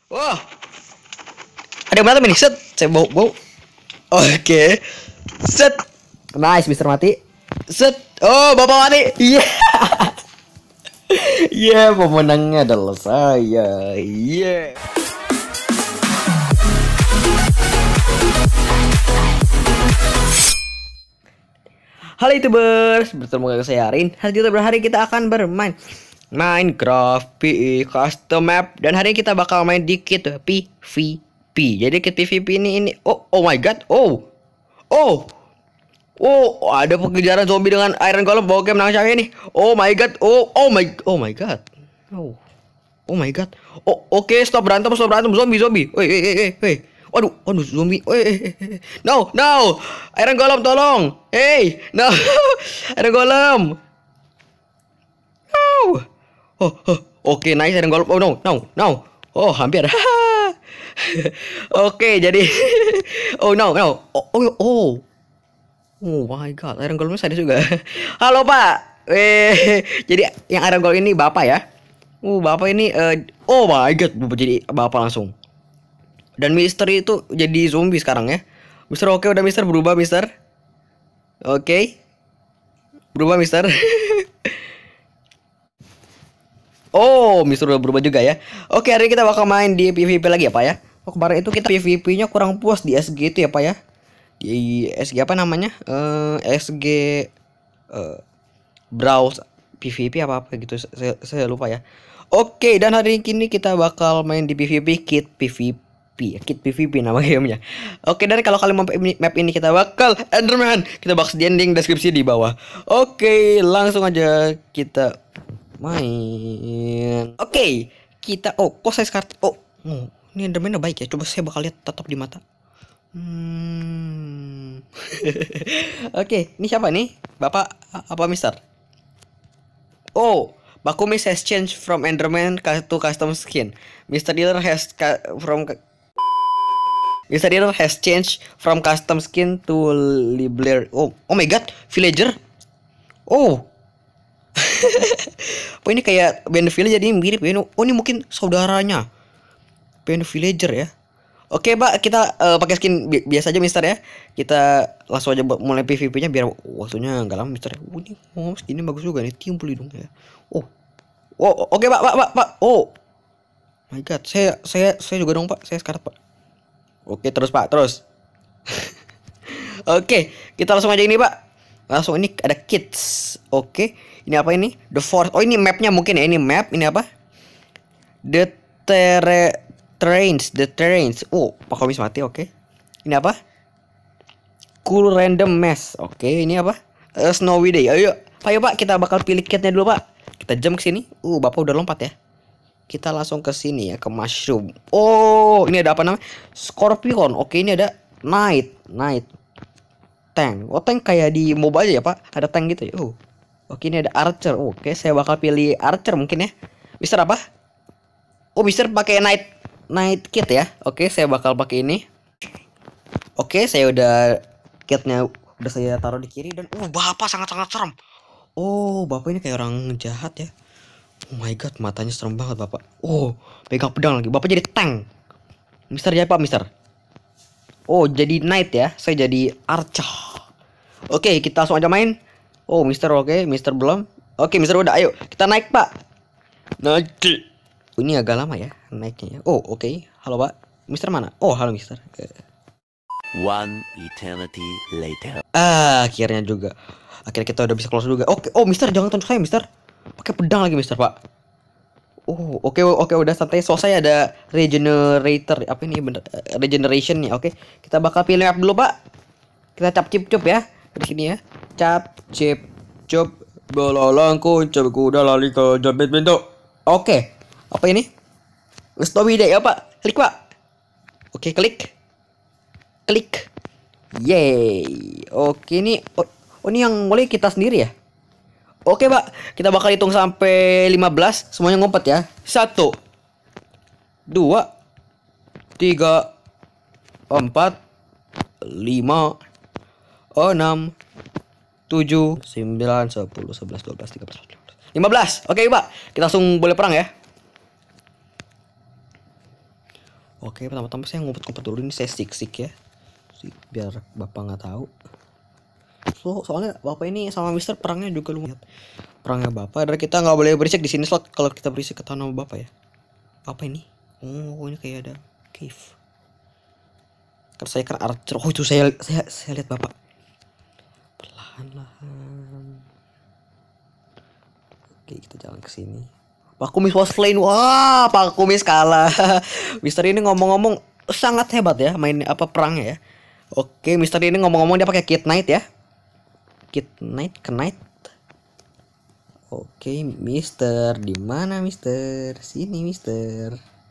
Wah, ada yang berantem ini. Set, saya bau. Oke. Set. Nice, Mister mati. Set. Oh, bapak mati. Iya. Iya, pemenangnya adalah saya. Iya. Halo YouTubers, bertemu dengan saya Arin. Hari kita akan bermain Minecraft PE Custom Map. Dan hari ini kita bakal main dikit PvP. Jadi kit PvP ini oh my god. Oh, ada pengejaran zombie dengan Iron Golem. Oke, menang saya nih. Oh my god. Oh my god. Oh my god. Oke, stop berantem zombie. Woi. Waduh, zombie. No. Iron Golem tolong. Hey, no. Iron Golem. No. Oke, nice Iron Golem. Oh no. Oh, hampir. Oke, jadi oh no. Oh my god, Iron Golem ada juga. Halo, Pak. Jadi yang Iron Golem ini Bapak ya? Bapak ini oh my god, jadi Bapak langsung. Dan Mister itu jadi zombie sekarang ya. Mister, oke, udah Mister berubah Mister. Oke. Berubah Mister. Oh, Mister udah berubah juga ya. Oke, hari ini kita bakal main di PvP lagi ya, Pak ya. Oh, kemarin itu kita PvP-nya kurang puas di SG itu ya, Pak ya. Di SG apa namanya? SG browse PvP apa gitu. Saya lupa ya. Oke, dan hari ini kita bakal main di PvP kit PvP nama gamenya. Oke, dan kalau kalian mau map ini kita bakal Enderman. Kita bakal di ending deskripsi di bawah. Oke, langsung aja kita main. Oke, kita kok saya sekarang ini Enderman baik ya. Coba saya bakal lihat tatap di mata. Oke, ini siapa nih? Bapak apa Mister? Oh, Bakumis has changed from Enderman to custom skin. Mr. Dealer has changed from custom skin to Libler. Oh my god, villager. Oh. Oh, ini kayak band villager, jadi mirip ya. Oh, ini mungkin saudaranya band villager ya. Oke, Pak, kita pakai skin biasa aja Mister ya. Kita langsung aja mulai PvP-nya biar waktunya nggak lama Mister. Ini skinnya bagus juga nih, timpul hidung ya. Oke, Pak. Oh my god, saya juga dong, Pak. Saya sekarat, Pak. Oke, terus Pak, terus. Oke, kita langsung aja ini, Pak. Langsung ini ada kits. Oke, ini apa ini? The Forest. Oh, ini mapnya mungkin ya. Ini map. Ini apa? The terrains. Oh, Pak Komis mati. Oke. Ini apa? Cool random mess. Oke, ini apa? Snowy day. Ayo Pak, kita bakal pilih kitnya dulu, Pak. Kita jump ke sini. Bapak udah lompat ya. Kita langsung ke sini ya, ke mushroom. Oh, ini ada apa namanya? Scorpion. Oke, ini ada Knight. Tank. Oh, tank kayak di mobile ya, Pak. Ada tank gitu ya. Oke, ini ada Archer. Oke, saya bakal pilih Archer mungkin ya. Mister apa? Oh, Mister pakai Knight kit ya. Oke, saya bakal pakai ini. Oke, saya udah kitnya udah saya taruh di kiri dan Bapak sangat-sangat serem. Oh, Bapak ini kayak orang jahat ya. Oh my god, matanya serem banget Bapak. Pegang pedang lagi. Bapak jadi tank. Mister ya, Pak, Mister. Oh, jadi knight ya. Saya jadi archer. Oke, kita langsung aja main. Oh, Mister oke, Mister belum. Oke, Mister udah. Ayo, kita naik, Pak. Naik. Ini agak lama ya naiknya ya. Oke. Halo, Pak. Mister mana? Halo, Mister. One eternity later. Akhirnya kita udah bisa close juga. Oke. Mister jangan tonjok saya, Mister. Pakai pedang lagi, Mister, Pak. Oke, udah santai. Saya ada regenerator. Apa ini bener? Regeneration nih. Oke. Kita bakal pilih map dulu, Pak. Kita cap cip cup ya. Di sini ya. Cap cip cup. Belalang kuncap kuda lali ke jambet bentuk. Oke. Apa ini? Snowy day ya, Pak. Klik, Pak. Oke, klik. Yeay. Oke, ini ini yang mulai kita sendiri ya. Oke, Pak. Kita bakal hitung sampai 15. Semuanya ngumpet ya. 1 2 3 4 5 6 7 9 10 11 12 13 14 15. Oke, Pak. Kita langsung boleh perang ya. Oke, pertama-tama saya ngumpet-ngumpet dulu ini, saya sik ya. Biar bapak nggak tahu. Soalnya bapak ini sama Mister perangnya juga lumayan. Perangnya bapak, dan kita nggak boleh berisik di sini slot. Kalau kita berisik ketahuan sama bapak ya. Apa ini? Oh, ini kayak ada cave. Karena saya kan archer. Oh, itu saya lihat bapak. Perlahan-lahan. Oke, kita jalan ke sini. Pak Kumis was slain. Wah, Pak Kumis kalah. Mister ini ngomong-ngomong sangat hebat ya main apa perangnya ya. Oke, Mister ini ngomong-ngomong dia pakai Kit Knight ya. Kit Knight. Oke, Mister, di mana Mister? Sini, Mister.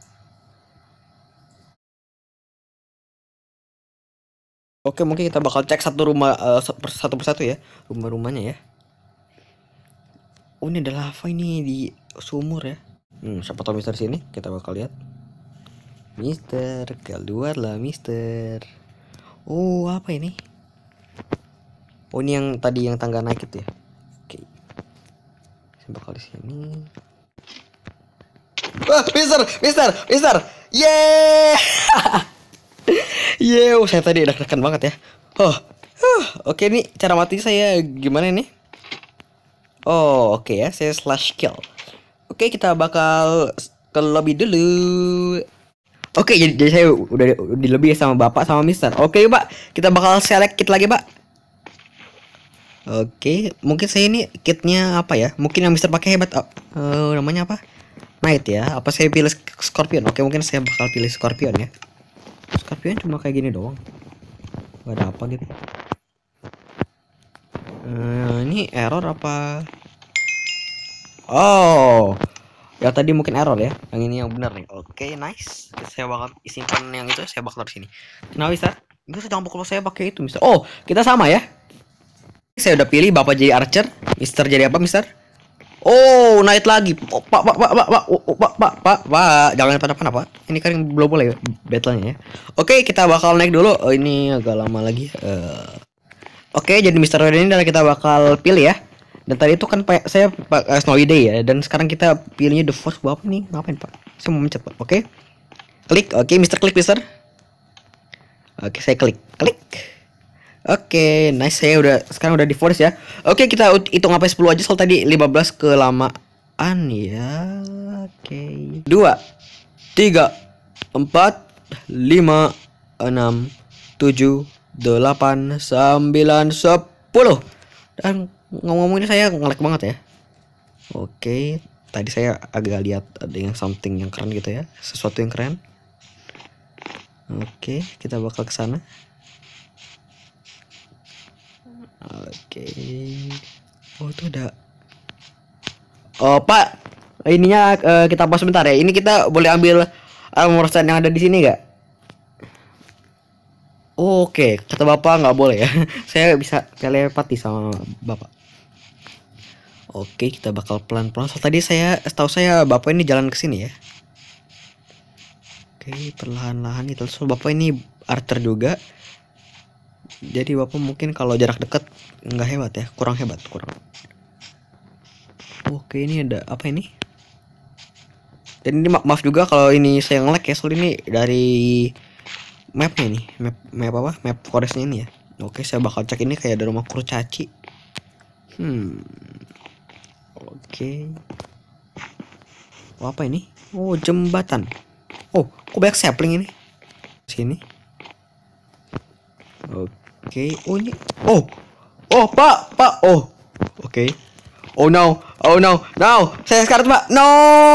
Oke, mungkin kita bakal cek satu rumah satu persatu ya, rumah-rumahnya ya. Oh, ini ada lava ini di sumur ya. Siapa tahu Mister sini, kita bakal lihat. Mister, keluarlah Mister. Oh, apa ini? Oh, ini yang tadi yang tangga naik itu ya. Oke. Saya bakal di sini. Wah, Mister. Yeay. Yeay, saya tadi deg-degan banget ya. Oke, nih cara mati saya gimana nih? Oh, oke ya, saya slash kill. Oke, kita bakal ke lobby dulu. Oke, jadi saya udah di lobby sama bapak sama Mister. Oke, Pak, kita bakal select kit lagi, Pak. Oke, mungkin saya ini kitnya apa ya? Mungkin yang Mister pakai hebat. Namanya apa? Knight ya. Apa saya pilih Scorpion? Oke, mungkin saya bakal pilih Scorpion ya. Scorpion cuma kayak gini doang. Gak ada apa gitu. Ini error apa? Oh, ya tadi mungkin error ya. Yang ini yang benar nih. Oke, nice. Saya bakal simpan yang itu. Saya bakal taruh sini. Kenapa Mister? Mister jangan pukul saya pakai itu Mister. Oh, kita sama ya. Saya udah pilih bapak jadi archer. Mister jadi apa Mister? Oh, naik lagi. Oh, pak, jangan pada pak. Ini kan belum boleh battle-nya ya. Oke, kita bakal naik dulu. Oh, ini agak lama lagi. Oke, jadi Mister ini adalah kita bakal pilih ya. Dan tadi itu kan saya pakai Snowy Day ya. Dan sekarang kita pilihnya The Force. Apa nih? Ngapain pak? Saya mau mencet pak. Oke. Klik. Oke, Mister klik Mister. Oke, saya klik. Oke, nice, saya sekarang udah di force ya. Oke, kita hitung sampai 10 aja soal tadi 15 kelamaan ya. Oke. 2 3 4 5 6 7 8 9 10. Dan ngomong-ngomong ini saya nge-lag banget ya. Oke, tadi saya agak lihat ada yang something yang keren gitu ya. Sesuatu yang keren. Oke, kita bakal ke sana. Oke. Oh, itu ada. Oh, Pak. Ininya kita pause sebentar ya. Ini kita boleh ambil armor stand yang ada di sini nggak? Oke, kata Bapak nggak boleh ya. Saya bisa telepati sama Bapak. Oke, kita bakal pelan-pelan. So, tadi setahu saya Bapak ini jalan ke sini ya. Oke, perlahan-lahan itu. So, Bapak ini archer juga. Jadi Bapak mungkin kalau jarak dekat nggak hebat ya, kurang. Oke, ini ada apa ini? Dan ini maaf juga kalau ini saya nge-lag ya, soal ini dari mapnya nih, map apa? Map forestnya ini ya. Oke, saya bakal cek ini kayak ada rumah kurcaci. Oke. Oh, apa ini? Oh, jembatan. Oh, kok banyak sapling ini? Sini. Oke, oh ini. Oh, Pak. Oh, oke. Oh no, saya sekarang Pak. No.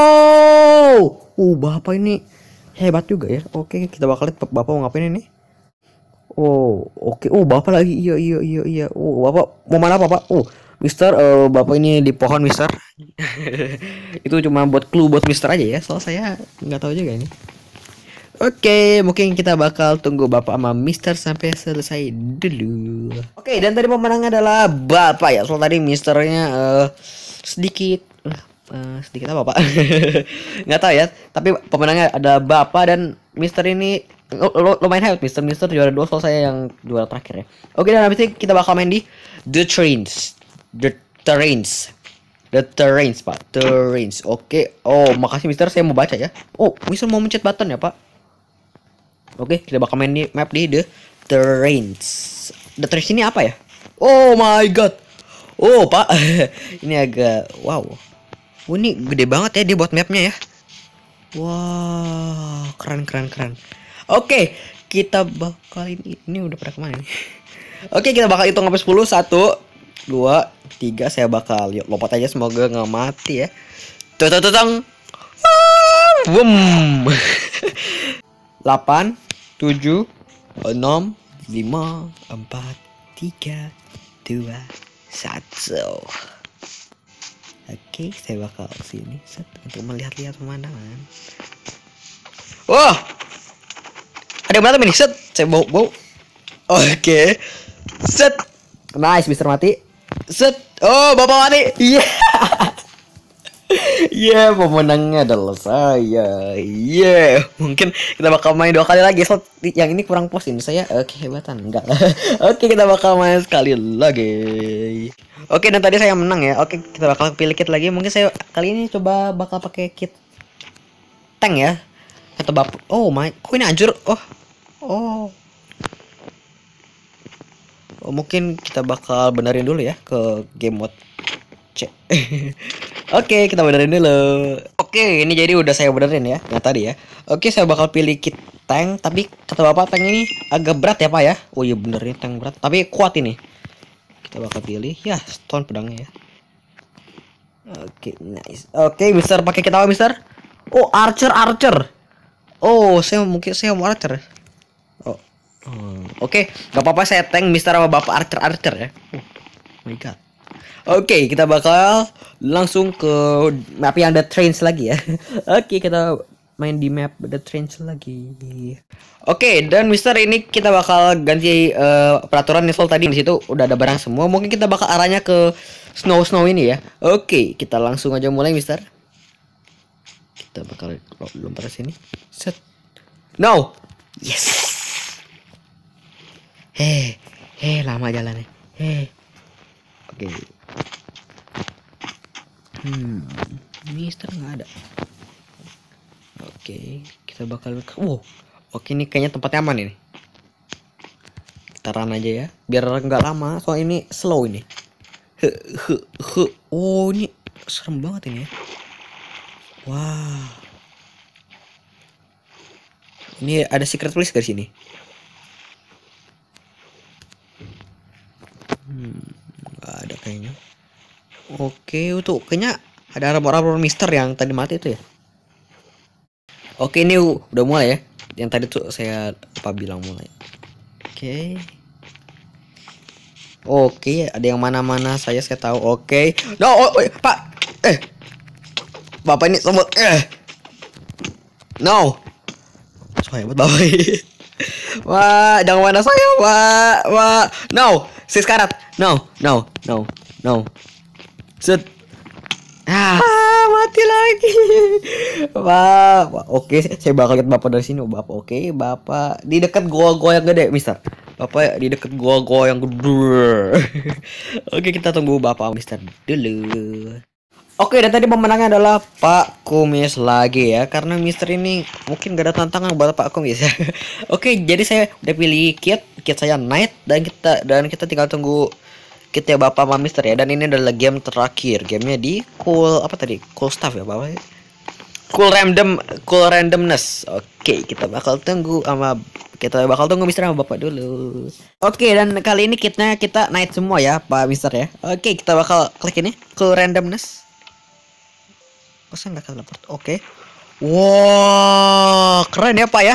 Bapak ini hebat juga ya. Oke, kita bakal lihat Bapak mau ngapain ini. Oh, oke. Bapak lagi. Iya. Bapak mau mana Pak? Mister, Bapak ini di pohon Mister. Itu cuma buat clue buat Mister aja ya. Soal saya nggak tahu juga ini. Oke, mungkin kita bakal tunggu Bapak sama Mister sampai selesai dulu. Oke, dan tadi pemenangnya adalah Bapak ya. Soal tadi Misternya sedikit apa Pak? Nggak tahu ya. Tapi pemenangnya ada Bapak dan Mister ini lumayan hebat. Mister juara 2, soal saya yang juara terakhir ya. Oke, dan habis ini kita bakal main di The Terrains, Pak. Terrains. Oke. Oh, makasih Mister, saya mau baca ya. Oh, Mister mau mencet button ya Pak? Oke, kita bakal main di map di The Trains. The Trains ini apa ya? Oh my god. Oh, Pak. Ini agak wow. Oh, ini gede banget ya dia buat mapnya ya. Wah, keren keren keren. Oke, kita bakal ini udah pada kemana nih? Oke, kita bakal hitung sampai 10. 1 2 3. Saya bakal yuk lompat aja, semoga nggak mati ya. Tutututang. Boom. 8 7 6 5 4 3 2 1. Oke, saya bakal sini set untuk melihat-lihat pemandangan. Wah, ada yang berantem ini, set. Saya bau. Oke, set. Nice, Mister Mati. Set. Oh, Bapak mati. Iya. Iya, pemenangnya adalah saya. Iya, mungkin kita bakal main 2 kali lagi. Slot yang ini kurang pos ini saya. Oke, hebatan. Enggak. Oke, kita bakal main sekali lagi. Oke, dan tadi saya menang ya. Oke, kita bakal pilih kit lagi. Mungkin saya kali ini coba bakal pakai kit tank ya. Atau oh my, kok ini hancur? Oh, mungkin kita bakal benerin dulu ya ke game mode C. Oke, kita benerin dulu. Oke, ini jadi udah saya benerin ya. Nah tadi ya. Oke, saya bakal pilih kit tank. Tapi kata bapak tank ini agak berat ya pak ya. Oh iya bener ini tank berat. Tapi kuat ini. Kita bakal pilih ya stone pedangnya ya. Oke, nice. Oke, Mister pakai kita apa Mister? Oh archer. Oh saya mau archer. Oh. Oke, gak apa-apa saya tank Mister sama bapak archer ya. Oh my god. Oke, kita bakal langsung ke map yang The Trains lagi ya. Oke, kita main di map The Trains lagi. Oke, dan Mister ini kita bakal ganti peraturan install tadi. Di situ udah ada barang semua. Mungkin kita bakal arahnya ke snow ini ya. Oke, kita langsung aja mulai Mister. Kita bakal lompat ke sini. Set. No. Yes. Lama jalannya. Oke. Mister nggak ada. Oke, kita bakal oke ini kayaknya tempatnya aman ini. Kita run aja ya, biar nggak lama. Soal ini slow ini. Oh ini serem banget ini ya. Wah. Ini ada secret place di sini. Nggak ada kayaknya. Oke, itu kayaknya ada arbor Mister yang tadi mati itu ya. Oke, ini udah mulai ya. Yang tadi tuh saya bilang mulai. Oke, ada yang mana-mana saya tahu. Oke. No, Pak. Bapak ini semut. No. So hebat Bapak. Wah, jangan mana saya, Pak. Wah. No, sis karat. No. Set. Mati lagi. Pak. Oke, saya bakal lihat Bapak dari sini. Bapak, oke, Bapak di dekat gua yang gede, Mister. Bapak di dekat gua yang gede. Oke, kita tunggu Bapak Mister dulu. Oke, dan tadi pemenangnya adalah Pak Kumis lagi ya. Karena Mister ini mungkin gak ada tantangan buat Pak Kumis ya. Oke, jadi saya udah pilih kit saya Knight dan kita tinggal tunggu kita Bapak sama Mister ya. Dan ini adalah game terakhir. Gamenya di cool stuff ya Bapak. Cool randomness. Oke, kita bakal tunggu Mister sama Bapak dulu. Oke, dan kali ini kitnya kita Knight semua ya Pak Mister ya. Oke, kita bakal klik ini cool randomness. Saya nggak teleport. Oke. Wow, keren ya Pak ya.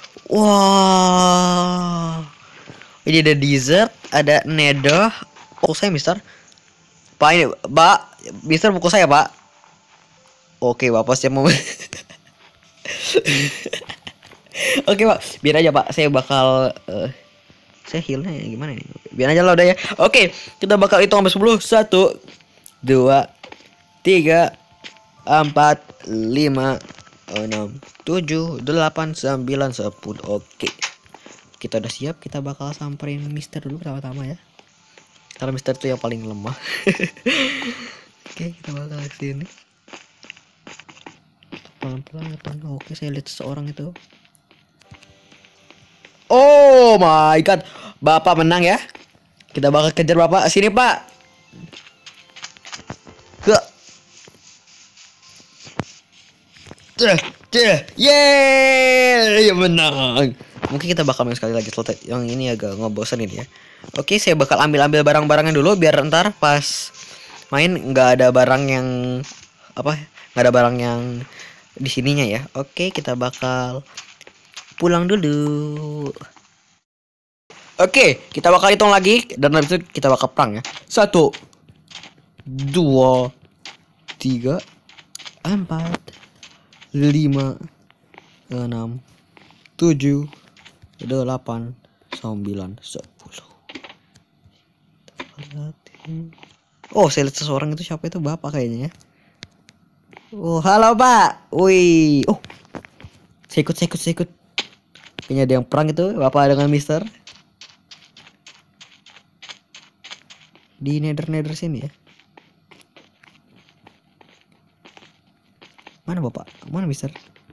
Wow. Ini ada desert, ada nether. Saya Mister. Pak ini, Pak, Mister pukul saya Pak. Oke, Bapak siap mau. Oke Pak, biar aja Pak. Saya bakal saya healnya gimana nih? Biar aja lah udah ya. Oke, kita bakal hitung sampai 10. 1 2 3 4 5 6 7 8 9 10. Oke. Kita udah siap, kita bakal samperin Mister dulu pertama-tama ya. Karena Mister itu yang paling lemah. Oke, kita bakal ke sini. Pelan-pelan. Oke, saya lihat seseorang itu. Oh my god. Bapak menang ya. Kita bakal kejar Bapak. Sini, Pak. Ke. Yeay, menang. Mungkin kita bakal main sekali lagi setelah yang ini agak ngebosenin ya. Oke, saya bakal ambil barang-barangnya dulu biar ntar pas main nggak ada barang yang apa? Nggak ada barang yang di sininya ya. Oke, kita bakal pulang dulu. Oke, kita bakal hitung lagi dan habis itu kita bakal perang ya. 1 2 3 4 5 6 7 8 9 10 Oh, saya lihat seseorang itu. Siapa itu? Bapak kayaknya ya. Oh, halo Pak. Wih. Oh, saya ikut. Kayaknya ada yang perang itu. Bapak dengan Mister di nether sini ya. Mana Bapak? Mana Mister?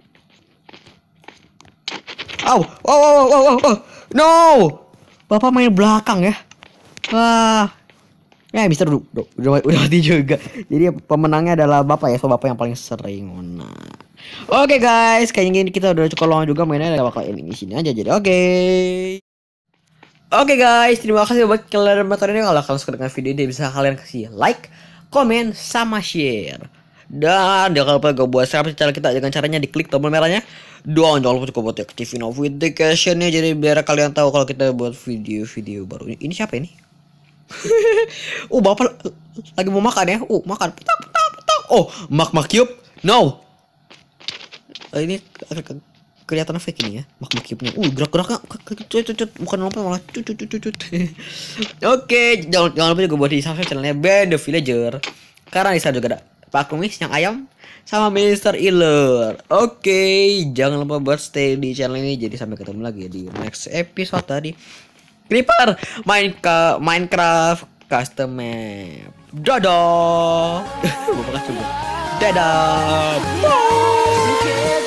Oh. No. Bapak main belakang ya. Wah. Mister udah mati juga. Jadi pemenangnya adalah Bapak ya. So Bapak yang paling sering menang. Oke guys, kayaknya kita udah cukup lama juga mainnya. Kita bakal ini sini aja jadi. Oke guys, terima kasih buat kalian yang nonton ini. Kalau kalian suka dengan video ini bisa kalian kasih like, komen, sama share. Dan jangan lupa juga buat subscribe channel kita dengan caranya diklik tombol merahnya. Dan jangan lupa juga buat aktifin notificationnya jadi biar kalian tahu kalau kita buat video-video baru. Ini siapa ini? Bapak lagi mau makan ya. Makan. Petak. Oh, magma cube. No. Ini kelihatan fake ini ya. Magma cube-nya. Gerak-geraknya bukan lompat malah cut. Oke, jangan lupa juga buat di subscribe channelnya Band the Villager. Karena di sana juga ada Pak Kumis yang ayam sama Mr. Iler. Oke, jangan lupa buat stay di channel ini. Jadi sampai ketemu lagi di next episode tadi. Creeper Minecraft custom map. Dadah. Dadah. Bye.